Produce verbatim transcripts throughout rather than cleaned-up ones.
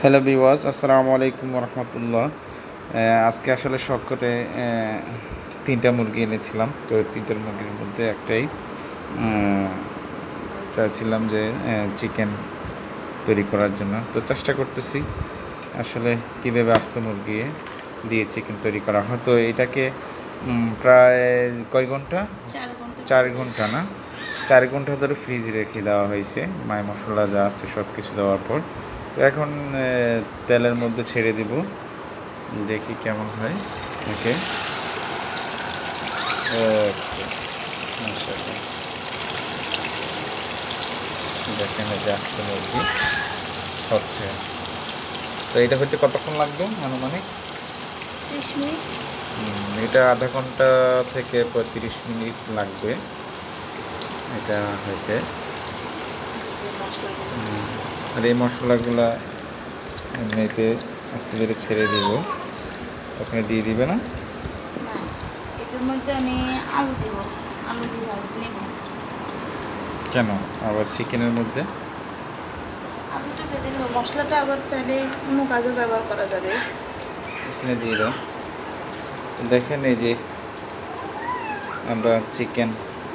Hello viewers, আসসালামু আলাইকুম রহমতুল্লাহ। আজকে আসলে শখ করে তিনটা মুরগি এনেছিলাম। তো তিনটার মুরগির মধ্যে একটাই চাইছিলাম যে চিকেন তৈরি করার জন্য। তো চেষ্টা করতেছি আসলে কীভাবে আস্ত মুরগি দিয়ে চিকেন তৈরি করা হয়। তো এটাকে প্রায় কয় ঘন্টা চার ঘন্টা না চার ঘন্টা ধরে ফ্রিজে রেখে দেওয়া হয়েছে, মায় মশলা যা আছে সব কিছু দেওয়ার পর। তো এখন তেলের মধ্যে ছেড়ে দিব, দেখি কেমন হয়। ওকে, দেখেন এই যে আস্ত মুরগি হচ্ছে। তো এটা হইতে কতক্ষণ লাগবে আনুমানিক? ত্রিশ মিনিট। এটা আধা ঘন্টা থেকে পঁয়ত্রিশ মিনিট লাগবে এটা হইতে। আর এই মশলাগুলা এমনিতে আস্তে ধীরে ছেড়ে দিব, ওখানে দিয়ে দিবে না? এটার মধ্যে আমি আলু দেবো, আলু দিয়ে ভাজি নেব। কেন আবার চিকেনের মধ্যে আলুটা ভেজে নেব, মশলাটা আবার চাইলে অন্য কাজে ব্যবহার করা যাবে। এখানে দিয়ে দাও। দেখেন এই যে আমরা চিকেন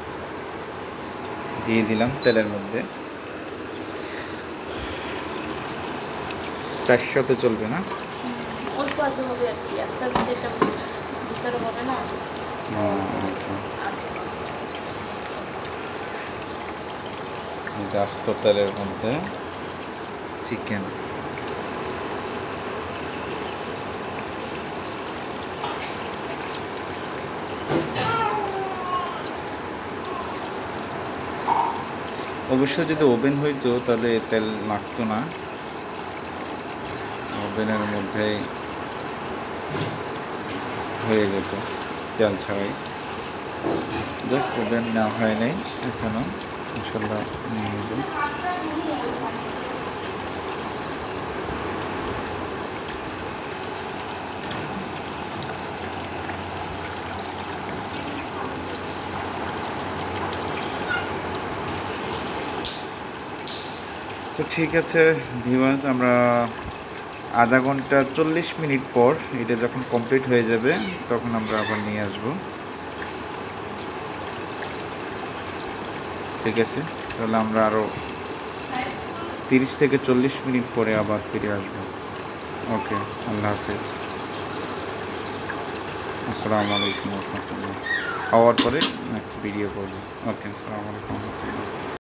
দিয়ে দিলাম তেলের মধ্যে। চারশোতে চলবে না? অল্প আছে হবে আর কি, আস্তে আস্তে এটা ভিতরে হবে না। আস্ত তেলের মধ্যে চিকেন। অবশ্য যদি ওভেন হইতো তাহলে তেল লাগতো না, ওভেনের মধ্যেই হয়ে যেত তেল ছাড়াই। দেখ ওভেন নেওয়া হয় নাই এখনো, ইনশাল্লাহ নিয়ে নেব। তো ঠিক আছে ভিউয়ার্স, আমরা আধা ঘন্টা চল্লিশ মিনিট পর এটা যখন কমপ্লিট হয়ে যাবে তখন আমরা আবার নিয়ে আসব। ঠিক আছে, তাহলে আমরা আরও তিরিশ থেকে চল্লিশ মিনিট পরে আবার ফিরে আসব। ওকে, আল্লাহ হাফেজ, আসসালামু আলাইকুম রহমতুল্লাহ। হওয়ার পরে নেক্সট ভিডিও করবো। ওকে, আসসালামু আলাইকুম রহমতুল্লাহ।